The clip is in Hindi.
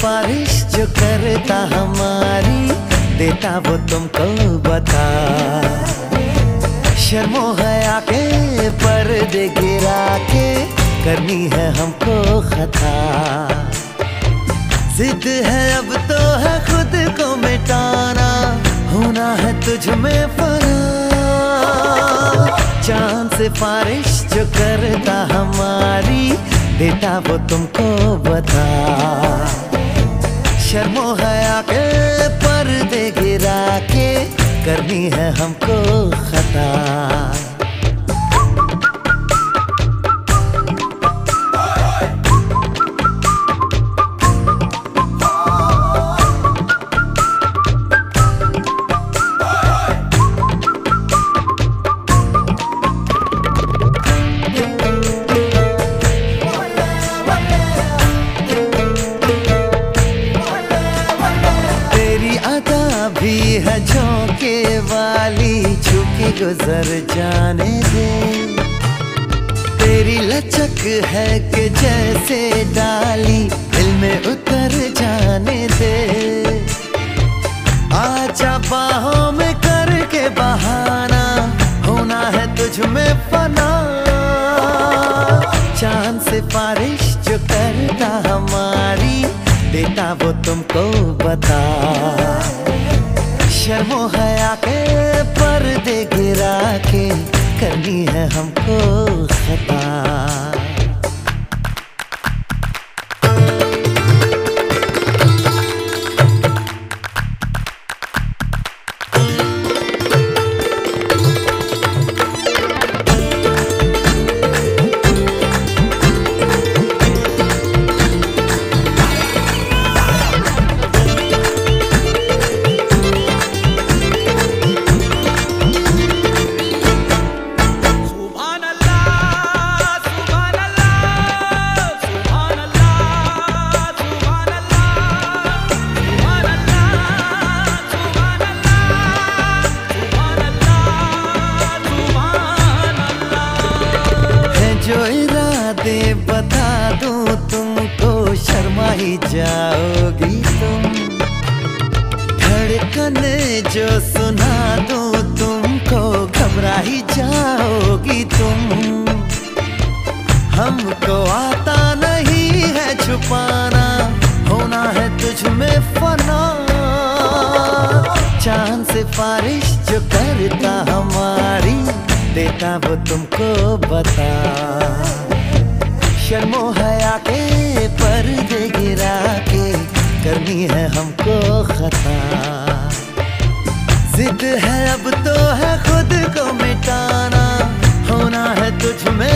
सिफारिश जो करता हमारी, देता वो तुमको बता। शर्मो हया के पर्दे गिरा के करनी है हमको खता। जिद है अब तो है खुद को मिटाना, होना है तुझ में फना। चांद सिफारिश जो करता हमारी, देता वो तुमको बता। शर्मो हया के पर्दे गिरा के करनी है हमको खता। भी है झोंके वाली, छूके गुजर जाने दे। तेरी लचक है कि जैसे डाली, दिल में उतर जाने दे। आजा बाहों में करके बहाना, होना है तुझ में फना। चांद सिफारिश जो करता हमारी, देता वो तुमको बता। शर्मो हया के पर्दे गिरा के करनी है हमको खता। जो इरादे बता दूं तुमको, शर्मा ही जाओगी तुम। धड़कन जो सुना दूं तुमको, घबरा ही जाओगी तुम। हमको आता नहीं है छुपाना, होना है तुझ में फना। चांद सिफारिश जो करता हमारी, देता वो तुमको बता। शर्मो हया के पर्दे गिरा के करनी है हमको खता। जिद है अब तो है खुद को मिटाना, होना है तुझ में